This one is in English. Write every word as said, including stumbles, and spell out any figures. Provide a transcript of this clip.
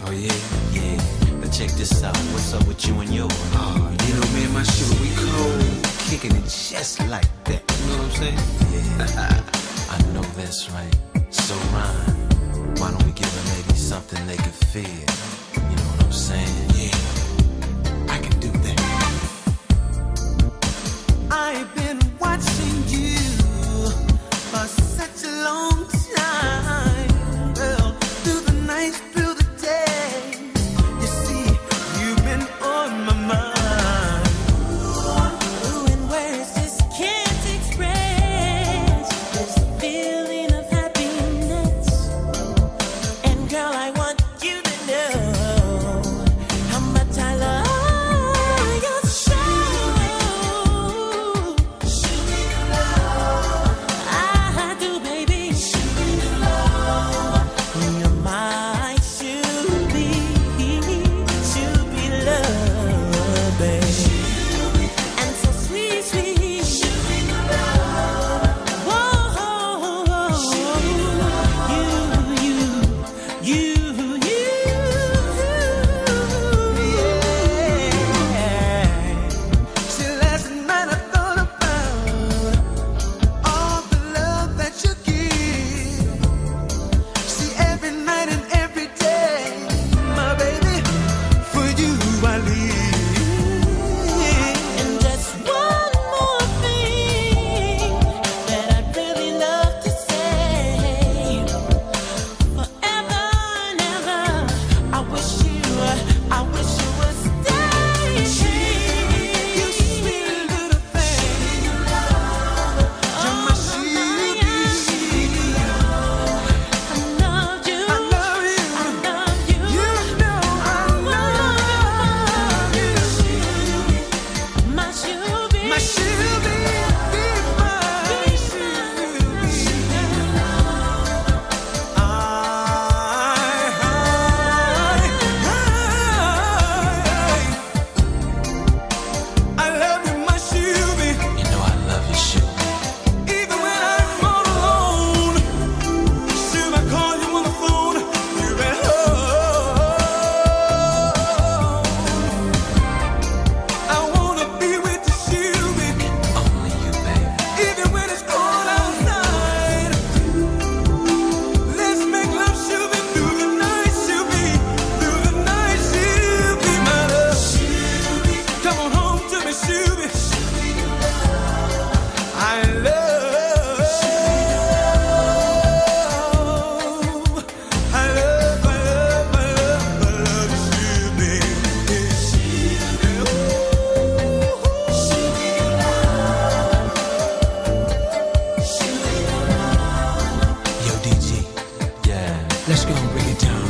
Oh yeah? Yeah. Now check this out. What's up with you and yours? Oh, you know, me and my Shu, we cold, kicking it just like that. You know what I'm saying? Yeah. I know that's right. So Ryan, why don't we give a lady something they can feel? You know what I'm saying? Yeah, I can do that. I've been watching you for such a long time, girl, through the nights, through the days. You see, you've been on my mind. Ooh, and words just can't express this feeling of happiness. And girl, I want you to know how much I love. Let's go and break it down.